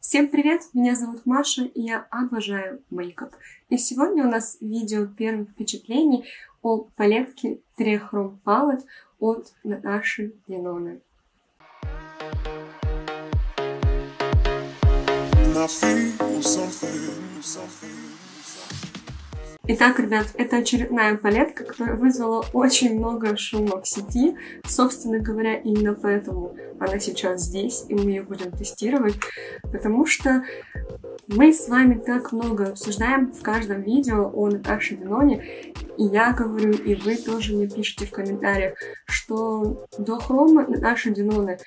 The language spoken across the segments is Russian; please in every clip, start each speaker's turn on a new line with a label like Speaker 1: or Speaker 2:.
Speaker 1: Всем привет! Меня зовут Маша, и я обожаю мейкап. И сегодня у нас видео первых впечатлений о палетке Trichrom Palette от Наташи Деноне. Итак, ребят, это очередная палетка, которая вызвала очень много шума в сети. Собственно говоря, именно поэтому она сейчас здесь, и мы ее будем тестировать, потому что мы с вами так много обсуждаем в каждом видео о Наташе Деноне, и я говорю, и вы тоже мне пишите в комментариях, что дуохромы Наташи Деноне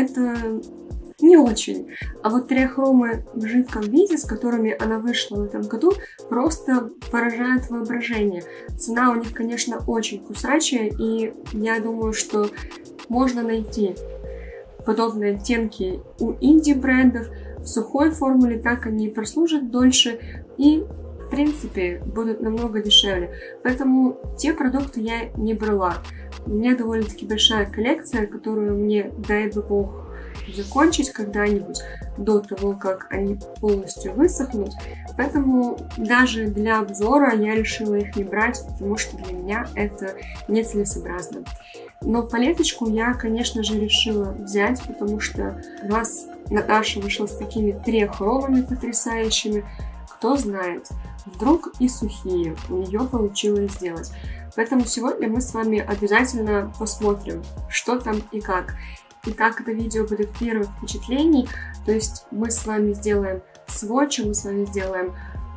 Speaker 1: это не очень. А вот трихромы в жидком виде, с которыми она вышла в этом году, просто поражают воображение. Цена у них, конечно, очень кусачая, и я думаю, что можно найти подобные оттенки у инди-брендов. В сухой формуле так они прослужат дольше и, в принципе, будут намного дешевле. Поэтому те продукты я не брала. У меня довольно-таки большая коллекция, которую мне, дай бог, закончить когда-нибудь до того, как они полностью высохнут. Поэтому даже для обзора я решила их не брать, потому что для меня это нецелесообразно. Но палеточку я, конечно же, решила взять, потому что раз Наташа вышла с такими трихромами потрясающими, кто знает, вдруг и сухие у нее получилось сделать. Поэтому сегодня мы с вами обязательно посмотрим, что там и как. Итак, это видео будет первых впечатлений, то есть мы с вами сделаем сводчи, мы с вами сделаем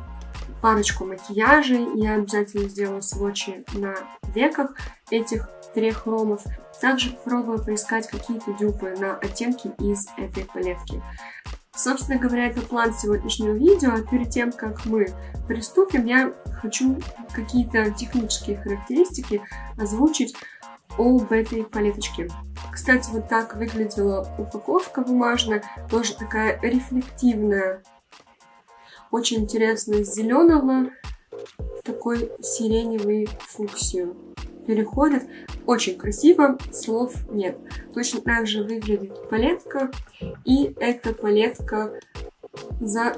Speaker 1: парочку макияжей, я обязательно сделаю сводчи на веках этих трихромов. Также попробую поискать какие-то дюпы на оттенки из этой палетки. Собственно говоря, это план сегодняшнего видео. Перед тем, как мы приступим, я хочу какие-то технические характеристики озвучить об этой палеточке. Кстати, вот так выглядела упаковка бумажная, тоже такая рефлективная, очень интересная, с зеленого в такой сиреневый фуксию переходит. Очень красиво, слов нет. Точно так же выглядит палетка, и эта палетка за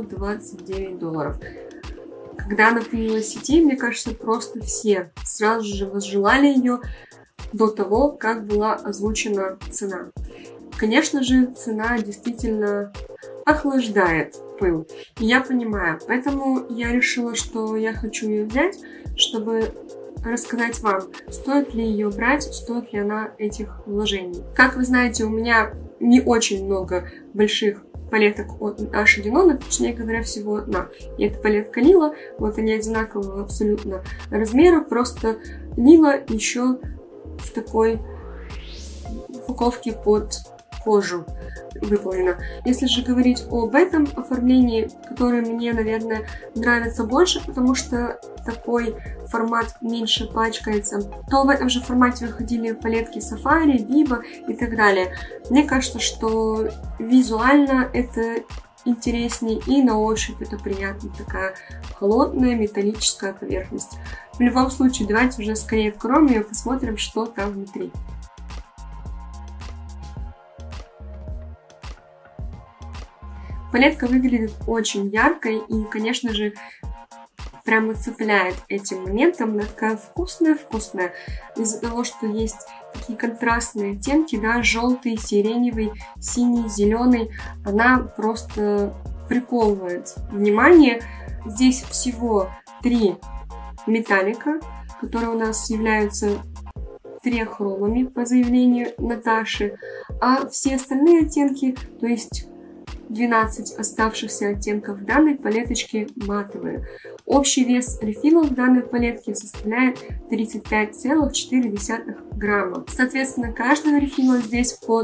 Speaker 1: $129. Когда она появилась в сети, мне кажется, просто все сразу же возжелали ее до того, как была озвучена цена. Конечно же, цена действительно охлаждает пыл, и я понимаю, поэтому я решила, что я хочу ее взять, чтобы рассказать вам, стоит ли ее брать, стоит ли она этих вложений. Как вы знаете, у меня не очень много больших палеток от Наташи Деноне, точнее говоря, всего одна. И это палетка Лила, вот они одинакового абсолютно размера, просто Лила еще в такой упаковке под кожу выполнена. Если же говорить об этом оформлении, которое мне, наверное, нравится больше, потому что такой формат меньше пачкается, то в этом же формате выходили палетки Safari, Biba и так далее. Мне кажется, что визуально это интереснее и на ощупь это приятно, такая холодная металлическая поверхность. В любом случае, давайте уже скорее откроем ее, посмотрим, что там внутри. Палетка выглядит очень яркой и, конечно же, прямо цепляет этим моментом. Она такая вкусная-вкусная. Из-за того, что есть такие контрастные оттенки, да, желтый, сиреневый, синий, зеленый, она просто приковывает внимание. Здесь всего 3 металлика, которые у нас являются трихромами по заявлению Наташи, а все остальные оттенки, то есть 12 оставшихся оттенков данной палеточки матовые. Общий вес рефилов в данной палетке составляет 35,4 грамма. Соответственно, каждого рефила здесь по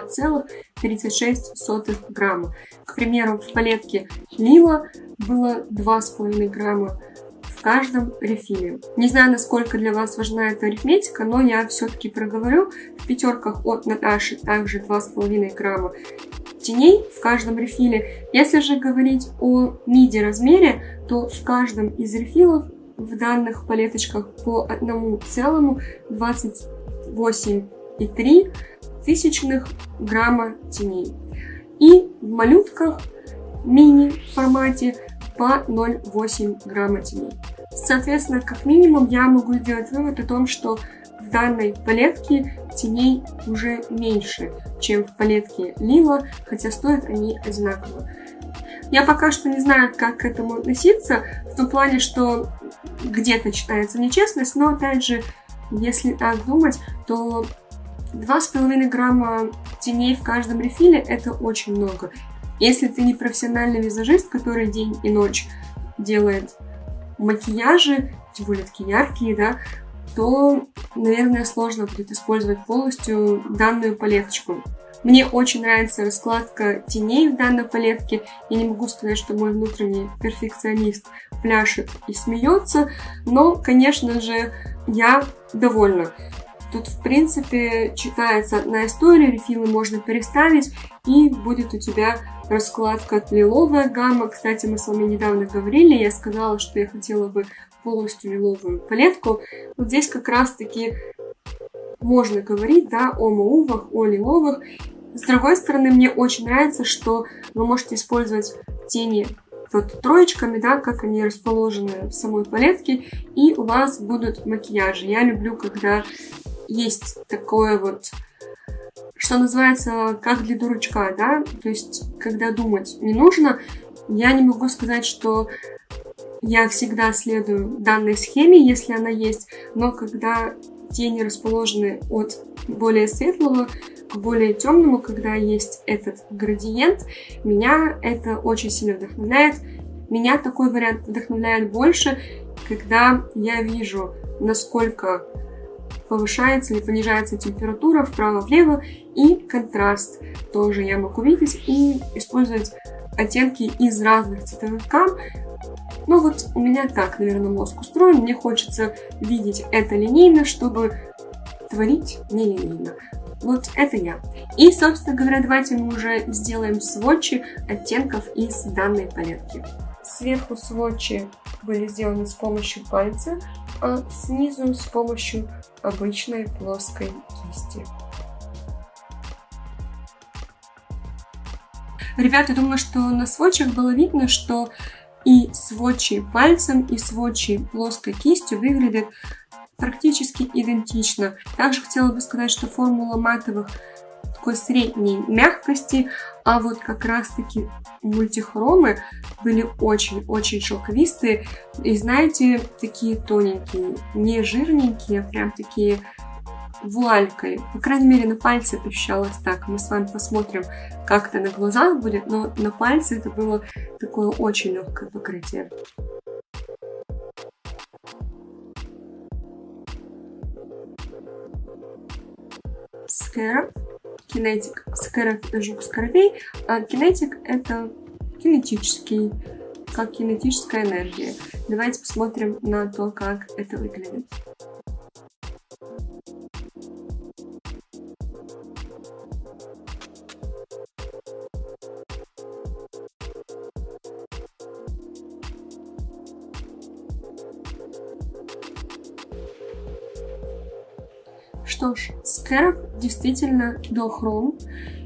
Speaker 1: 2,36 грамма. К примеру, в палетке Лила было 2,5 грамма в каждом рефиле. Не знаю, насколько для вас важна эта арифметика, но я все-таки проговорю. В пятерках от Наташи также 2,5 грамма теней в каждом рефиле. Если же говорить о миди размере, то в каждом из рефилов в данных палеточках по 1,28,3 грамма теней. и в малютках мини формате по 0,8 грамма теней. Соответственно, как минимум я могу сделать вывод о том, что в данной палетке теней уже меньше, чем в палетке Lila, хотя стоят они одинаково. Я пока что не знаю, как к этому относиться, в том плане, что где-то читается нечестность, но опять же, если так думать, то 2,5 грамма теней в каждом рефиле это очень много. Если ты не профессиональный визажист, который день и ночь делает макияжи, тем более такие яркие, да, то, наверное, сложно будет использовать полностью данную палеточку. Мне очень нравится раскладка теней в данной палетке. Я не могу сказать, что мой внутренний перфекционист пляшет и смеется, но, конечно же, я довольна. Тут, в принципе, читается одна история, рефилы можно переставить, и будет у тебя раскладка лиловая гамма. Кстати, мы с вами недавно говорили, я сказала, что я хотела бы полностью лиловую палетку. Вот здесь как раз-таки можно говорить, да, о маувах, о лиловых. С другой стороны, мне очень нравится, что вы можете использовать тени вот троечками, да, как они расположены в самой палетке, и у вас будут макияжи. Я люблю, когда есть такое вот, что называется, как для дурачка, да, то есть, когда думать не нужно. Я не могу сказать, что я всегда следую данной схеме, если она есть, но когда тени расположены от более светлого к более темному, когда есть этот градиент, меня это очень сильно вдохновляет. Меня такой вариант вдохновляет больше, когда я вижу, насколько повышается или понижается температура вправо-влево, и контраст тоже я могу видеть и использовать оттенки из разных цветовых гамм. Ну вот у меня так, наверное, мозг устроен. Мне хочется видеть это линейно, чтобы творить нелинейно. Вот это я. И, собственно говоря, давайте мы уже сделаем сводчи оттенков из данной палетки. Сверху сводчи были сделаны с помощью пальца, а снизу с помощью обычной плоской кисти. Ребята, я думаю, что на сводчах было видно, что и сводчи пальцем, и сводчи плоской кистью выглядят практически идентично. Также хотела бы сказать, что формула матовых такой средней мягкости, а вот как раз-таки мультихромы были очень-очень шелковистые. И знаете, такие тоненькие, не жирненькие, а прям такие вуалькой. По крайней мере, на пальце ощущалось так. Мы с вами посмотрим, как это на глазах будет, но на пальце это было такое очень легкое покрытие. Scarab, Kinetic. Scarab — это жук скоробей, а Kinetic — это кинетический, как кинетическая энергия. Давайте посмотрим на то, как это выглядит. Что ж, Scarab действительно дуохром.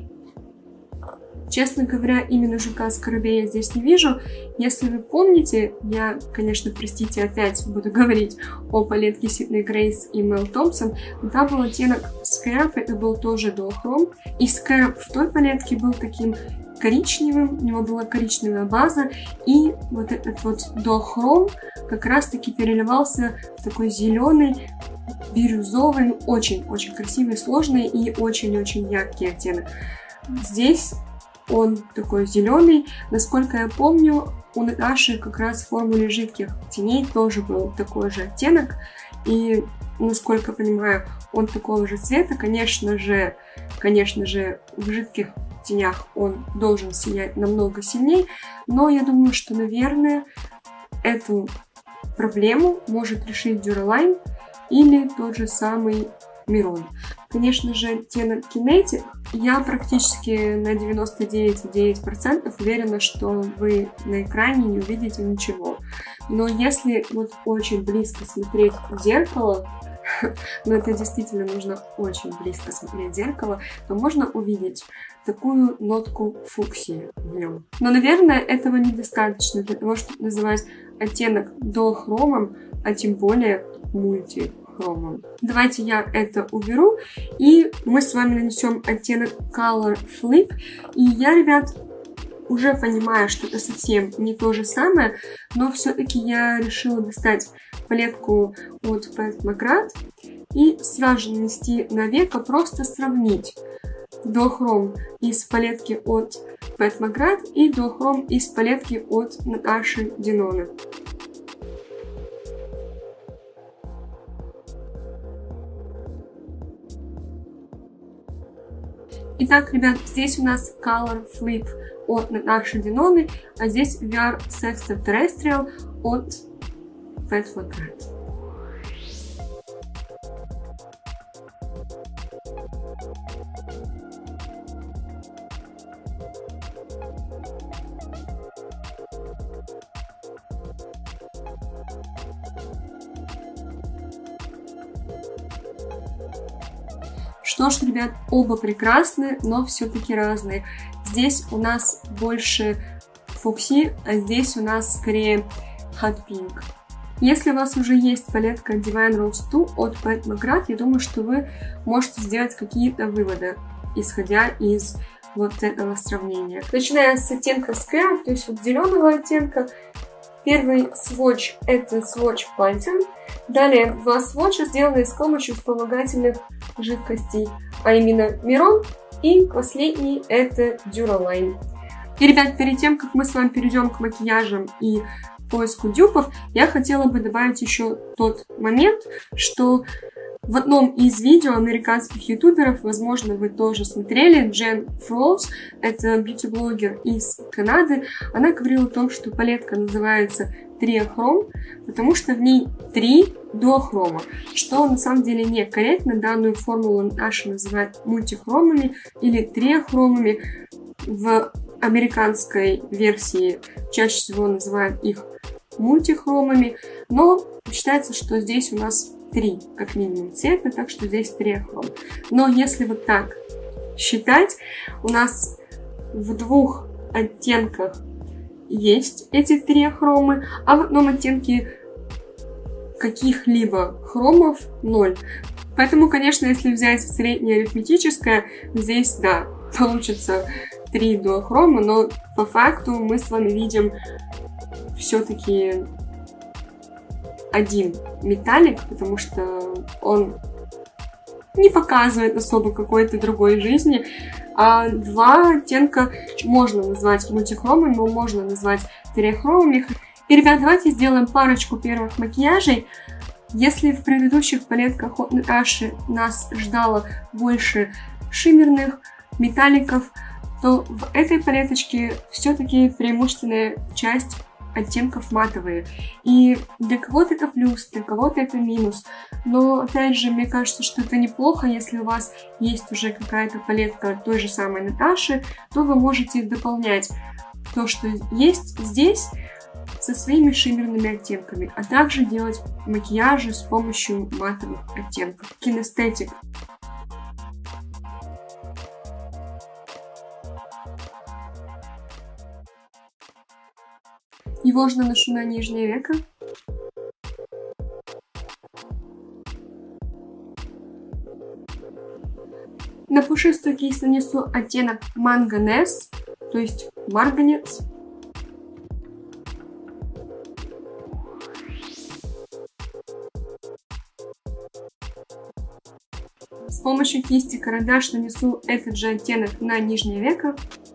Speaker 1: Честно говоря, именно жука скоробея я здесь не вижу. Если вы помните, я, конечно, простите, опять буду говорить о палетке Sydney Grace и Mel Thompson, но там был оттенок Scarab, это был тоже дуохром. И Scarab в той палетке был таким коричневым, у него была коричневая база, и вот этот вот дуохром как раз-таки переливался в такой зеленый, бирюзовый, очень-очень красивый, сложный и очень-очень яркий оттенок. Здесь он такой зеленый. Насколько я помню, у Наташи как раз в формуле жидких теней тоже был такой же оттенок. И, насколько понимаю, он такого же цвета. Конечно же, в жидких тенях он должен сиять намного сильнее. Но я думаю, что, наверное, эту проблему может решить Duraline или тот же самый Miron. Конечно же, оттенок Kinetic я практически на 99,9% уверена, что вы на экране не увидите ничего. Но если вот очень близко смотреть в зеркало, но это действительно нужно очень близко смотреть в зеркало, то можно увидеть такую нотку фуксии в нем. Но, наверное, этого недостаточно для того, чтобы называть оттенок дохромом, а тем более мультихромом. Давайте я это уберу, и мы с вами нанесем оттенок Color Flip. И я, ребят, уже понимаю, что это совсем не то же самое, но все-таки я решила достать палетку от Pat McGrath и сразу же нанести на веко, просто сравнить дохром из палетки от Pat McGrath и дохром из палетки от Наташи Деноне. Итак, ребят, здесь у нас Color Flip от Наташи Деноне, а здесь VR Sextraterrestrial от Pat McGrath. Что ж, ребят, оба прекрасны, но все-таки разные. Здесь у нас больше фукси, а здесь у нас скорее hot pink. Если у вас уже есть палетка Divine Rose 2 от Pat McGrath, я думаю, что вы можете сделать какие-то выводы, исходя из вот этого сравнения. Начиная с оттенка Scarab, то есть вот зеленого оттенка. Первый сводч — это сводч пальцем. Далее два сводча, сделанные с помощью вспомогательных жидкостей, а именно Miron, и последний — это Duraline. И, ребят, перед тем, как мы с вами перейдем к макияжам и поиску дюпов, я хотела бы добавить еще тот момент, что в одном из видео американских ютуберов, возможно, вы тоже смотрели, Jen Froze, это бьюти-блогер из Канады, она говорила о том, что палетка называется триохром, потому что в ней 3 дуохрома, что на самом деле некорректно. Данную формулу Наташа называет мультихромами или триохромами. В американской версии чаще всего называют их мультихромами, но считается, что здесь у нас 3, как минимум, цвета, так что здесь триохром. Но если вот так считать, у нас в 2 оттенках есть эти триохромы, а в одном оттенке каких-либо хромов 0. Поэтому, конечно, если взять среднее арифметическое, здесь, да, получится 3 дуохрома, но по факту мы с вами видим все-таки один металлик, потому что он не показывает особо какой-то другой жизни, а 2 оттенка можно назвать мультихромами, но можно назвать триохромами. И, ребят, давайте сделаем парочку первых макияжей. Если в предыдущих палетках от Наташи нас ждало больше шиммерных металликов, то в этой палеточке все-таки преимущественная часть оттенков матовые. И для кого-то это плюс, для кого-то это минус. Но, опять же, мне кажется, что это неплохо, если у вас есть уже какая-то палетка той же самой Наташи, то вы можете дополнять то, что есть здесь, со своими шиммерными оттенками, а также делать макияжи с помощью матовых оттенков. Kinesthetic. Его же наношу на нижнее веко. На пушистую кисть нанесу оттенок Manganese, то есть марганец. С помощью кисти карандаш нанесу этот же оттенок на нижнее веко.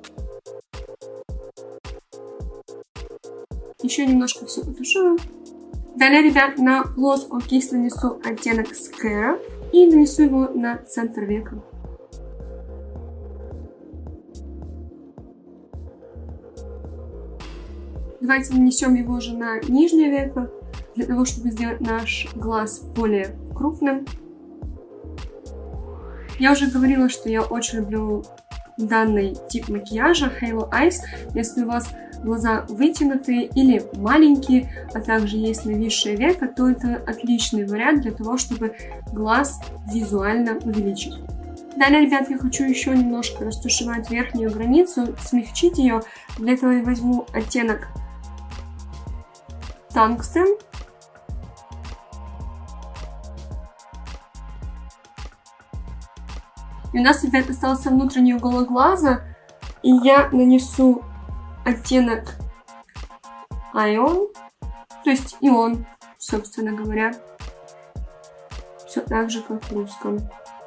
Speaker 1: Еще немножко все потушую. Далее, ребят, на плоскую кисть нанесу оттенок Scarab и нанесу его на центр века. Давайте нанесем его уже на нижнее веко, для того, чтобы сделать наш глаз более крупным. Я уже говорила, что я очень люблю данный тип макияжа Halo Eyes. Если у вас глаза вытянутые или маленькие, а также есть нависшее веко, то это отличный вариант для того, чтобы глаз визуально увеличить. Далее, ребят, я хочу еще немножко растушевать верхнюю границу, смягчить ее. Для этого я возьму оттенок Tungsten. И у нас, ребят, остался внутренний уголок глаза, и я нанесу оттенок Ion, то есть ион, собственно говоря. Все так же, как в русском.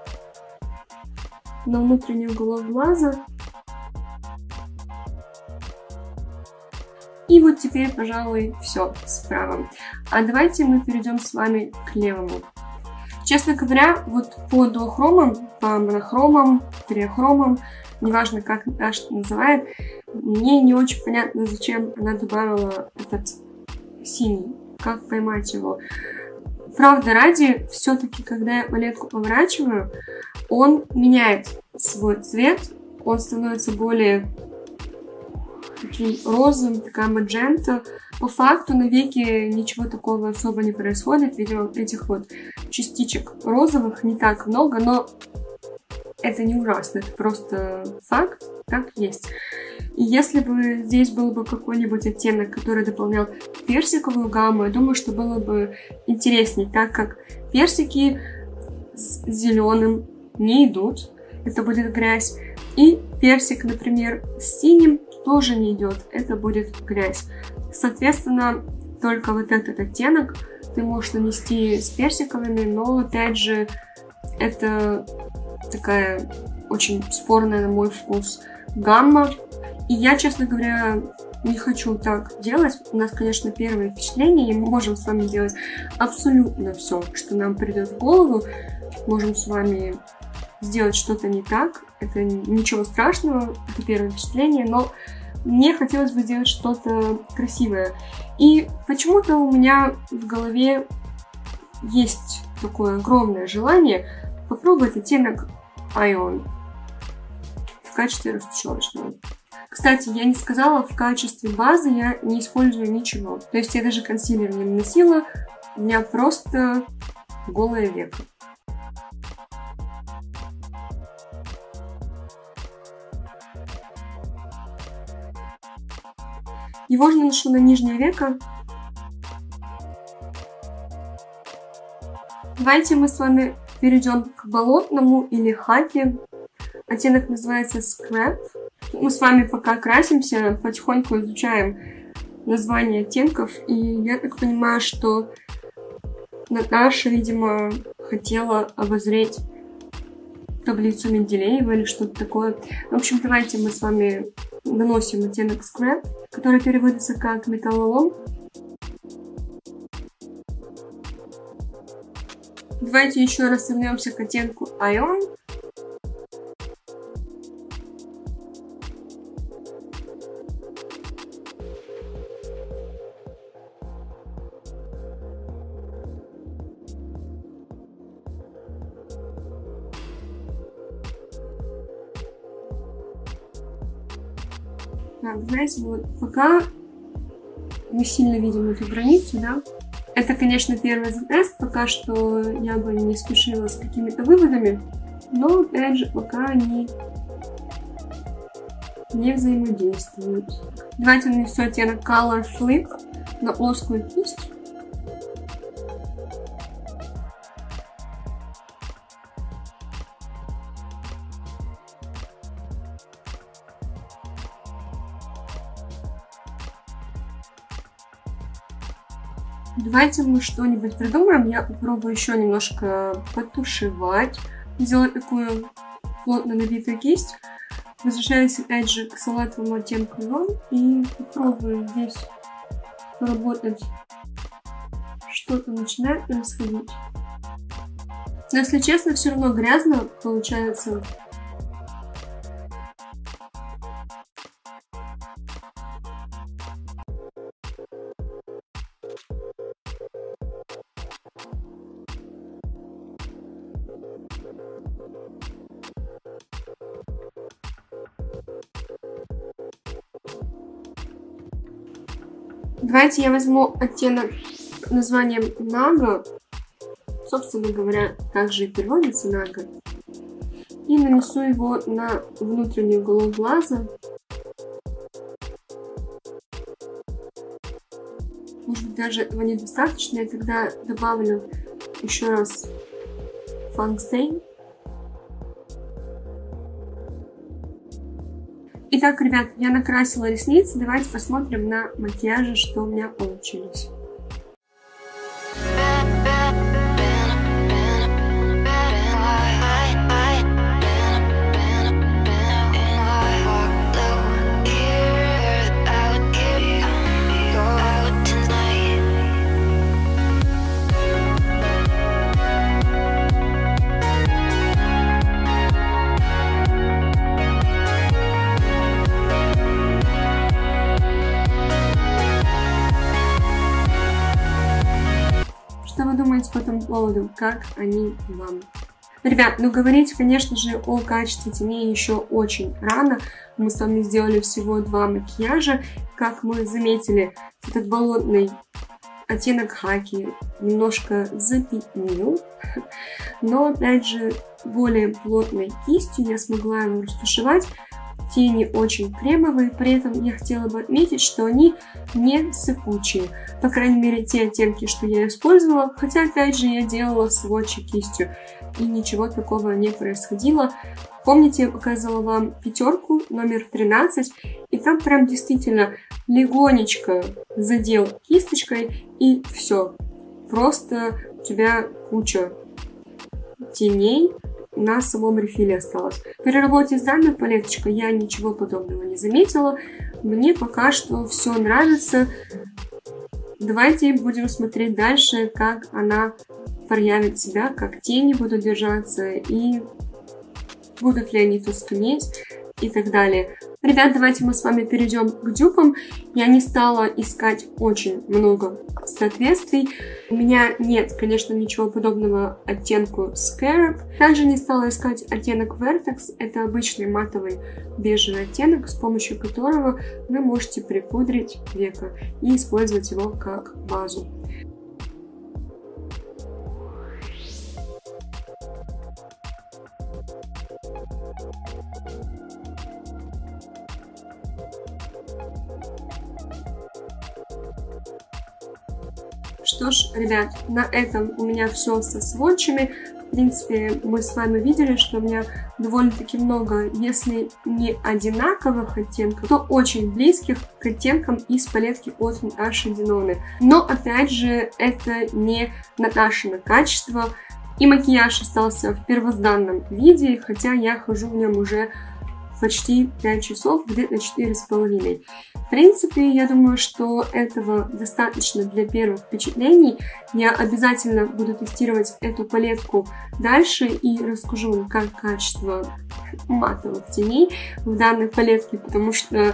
Speaker 1: На внутренний уголок глаза. И вот теперь, пожалуй, все справа. А давайте мы перейдем с вами к левому. Честно говоря, вот по дуохромам, по монохромам, триохромам, неважно, как Наташа называет, мне не очень понятно, зачем она добавила этот синий, как поймать его. Правда ради, все-таки, когда я палетку поворачиваю, он меняет свой цвет, он становится более таким розовым, такая маджента. По факту на веке ничего такого особо не происходит. Видимо, этих вот частичек розовых не так много, но это не ужасно, это просто факт, так есть. И если бы здесь был бы какой-нибудь оттенок, который дополнял персиковую гамму, я думаю, что было бы интереснее, так как персики с зеленым не идут, это будет грязь. И персик, например, с синим тоже не идет, это будет грязь. Соответственно, только вот этот оттенок ты можешь нанести с персиковыми, но опять же, это такая очень спорная на мой вкус гамма. И я, честно говоря, не хочу так делать. У нас, конечно, первое впечатление, и мы можем с вами делать абсолютно все, что нам придет в голову. Можем с вами сделать что-то не так. Это ничего страшного, это первое впечатление, но мне хотелось бы сделать что-то красивое. И почему-то у меня в голове есть такое огромное желание попробовать оттенок Ion в качестве растушевочного. Кстати, я не сказала, в качестве базы я не использую ничего. То есть я даже консилер не наносила, у меня просто голое веко. Его же наношу на нижнее веко. Давайте мы с вами перейдем к болотному или хаки. Оттенок называется Scrap. Мы с вами пока красимся, потихоньку изучаем название оттенков. И я так понимаю, что Наташа, видимо, хотела обозреть таблицу Менделеева или что-то такое. В общем, давайте мы с вами наносим оттенок Scrap, который переводится как металлолом. Давайте еще раз вернемся к оттенку Ion. Так, знаете, вот пока мы сильно видим эту границу, да, это, конечно, первый тест, пока что я бы не спешила с какими-то выводами, но, опять же, пока они не взаимодействуют. Давайте нанесу оттенок Color Flip на плоскую кисть. Давайте мы что-нибудь придумаем. Я попробую еще немножко потушевать. Сделать такую плотно набитую кисть. Возвращаюсь опять же к салатовому оттенку Ion и попробую здесь поработать. Что-то начинает происходить. Но, если честно, все равно грязно получается. Давайте я возьму оттенок с названием Naga, собственно говоря, также и переводится Naga, и нанесу его на внутренний уголок глаза. Может быть, даже этого недостаточно, я тогда добавлю еще раз Fun Stain. Итак, ребят, я накрасила ресницы. Давайте посмотрим на макияже, что у меня получилось. Что вы думаете по этому поводу? Как они вам? Ребят, ну говорить, конечно же, о качестве теней еще очень рано. Мы с вами сделали всего 2 макияжа. Как мы заметили, этот болотный оттенок хаки немножко запятнил. Но, опять же, более плотной кистью я смогла его растушевать. Тени очень кремовые, при этом я хотела бы отметить, что они не сыпучие. По крайней мере, те оттенки, что я использовала. Хотя, опять же, я делала сводчи кистью, и ничего такого не происходило. Помните, я показывала вам 5, номер 13, и там прям действительно легонечко задел кисточкой, и все. Просто у тебя куча теней на самом рефиле осталось. При работе с данной палеточкой я ничего подобного не заметила. Мне пока что все нравится. Давайте будем смотреть дальше, как она проявит себя, как тени будут держаться и будут ли они тускнеть и так далее. Ребят, давайте мы с вами перейдем к дюпам. Я не стала искать очень много соответствий. У меня нет, конечно, ничего подобного оттенку Scarab. Также не стала искать оттенок Vertex. Это обычный матовый бежевый оттенок, с помощью которого вы можете припудрить веко и использовать его как базу. Что ж, ребят, на этом у меня все со сводчами. В принципе, мы с вами видели, что у меня довольно-таки много, если не одинаковых оттенков, то очень близких к оттенкам из палетки от Natasha Denona. Но, опять же, это не Наташино качество. И макияж остался в первозданном виде, хотя я хожу в нем уже почти 5 часов, где-то 4,5. В принципе, я думаю, что этого достаточно для первых впечатлений. Я обязательно буду тестировать эту палетку дальше и расскажу вам, как качество матовых теней в данной палетке, потому что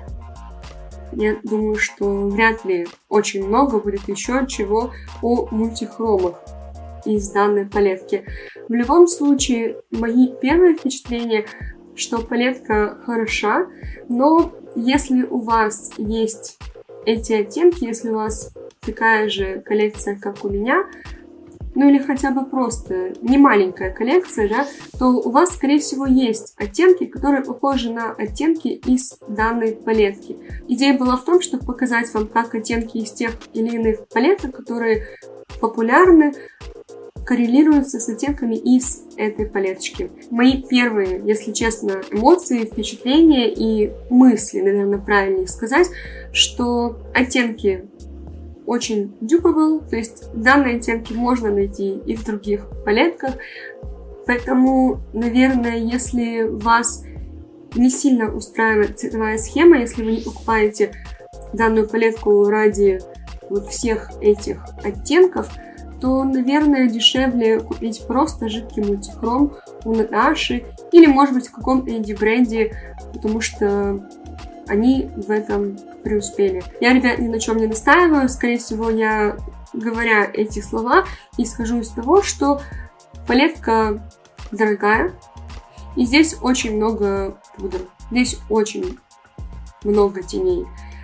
Speaker 1: я думаю, что вряд ли очень много будет еще чего о мультихромах из данной палетки. В любом случае, мои первые впечатления, что палетка хороша, но если у вас есть эти оттенки, если у вас такая же коллекция, как у меня, ну или хотя бы просто не маленькая коллекция, да, то у вас, скорее всего, есть оттенки, которые похожи на оттенки из данной палетки. Идея была в том, чтобы показать вам, как оттенки из тех или иных палеток, которые популярны, коррелируются с оттенками из этой палеточки. Мои первые, если честно, эмоции, впечатления и мысли, наверное, правильнее сказать, что оттенки очень dupable, то есть данные оттенки можно найти и в других палетках, поэтому, наверное, если вас не сильно устраивает цветовая схема, если вы не покупаете данную палетку ради вот всех этих оттенков, то, наверное, дешевле купить просто жидкий мультихром у Наташи или, может быть, в каком-то инди-бренде, потому что они в этом преуспели. Я, ребят, ни на чем не настаиваю. Скорее всего, я, говоря эти слова, исхожу из того, что палетка дорогая, и здесь очень много пудр. Здесь очень много теней.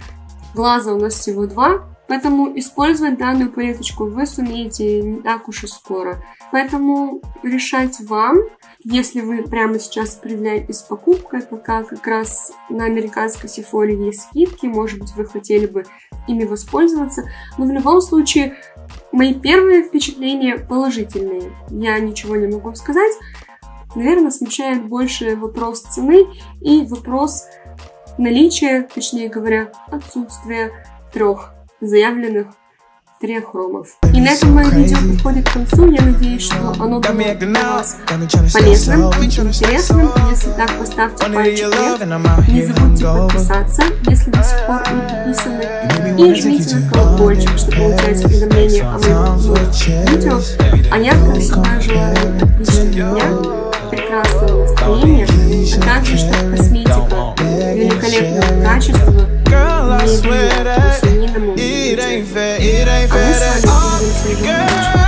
Speaker 1: Глаза у нас всего 2, поэтому использовать данную палеточку вы сумеете не так уж и скоро. Поэтому решать вам. Если вы прямо сейчас определяетесь с покупкой, пока как раз на американской Sephora есть скидки, может быть, вы хотели бы ими воспользоваться. Но в любом случае, мои первые впечатления положительные. Я ничего не могу сказать. Наверное, смущает больше вопрос цены и вопрос наличия, точнее говоря, отсутствия 3 заявленных триохромов. И на этом мое видео подходит к концу. Я надеюсь, что оно было для вас полезным и интересным. Если так, поставьте пальчик вверх. Не забудьте подписаться, если до сих пор не подписаны. И жмите на колокольчик, чтобы получать уведомления о моих новых видео. А я, как всегда, желаю отличного дня, прекрасного настроения, а также, чтобы косметика великолепного качества не вредила семейному бюджету. А мы с вами увидимся в следующем видео.